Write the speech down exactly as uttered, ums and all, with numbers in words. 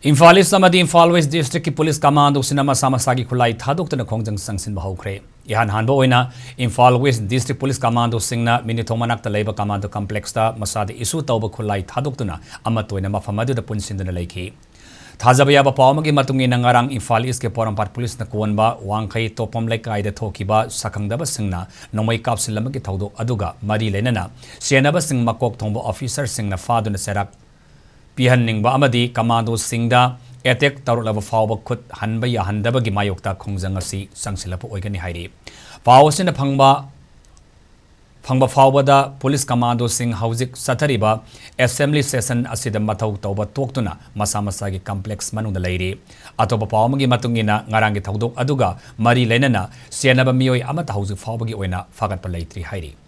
Imphal East amadi Imphal West District ki Police Commando sina masa masagi khulai thadoktuna khongjang changsinba houkhre ihan hanbo oina Imphal West District Police Commando singna minithomanak ta leiba Commando complex ta masadi isu tawba khulai thadoktuna amatoina mafamadu da punsindana leikhi thajaba yaba pawmagi matungi nangarang Imphal East ke Porampar Police na kuwanba wangkhai topom laikai da thokiba sakhangdaba singna nomai kapsilamagi thawdo aduga mari lenana senaba sing makok thongbo officer singna faduna serak Pihanning ba amadi Commando singda attack tarulaba fawba khut hanba ya handaba gi mayokta khongjang asi sangsilapu oigani hairi pawsina phangba phangba fawbada Police Commando sing haujik sathariba assembly session asida mathau tawba toktuna masa masagi complex manunda leiri atoba pawmagi matungina ngarangi thaudok aduga mari lenana senaba miyoi amata haujik fawbagi oina fagatpa leitri hairi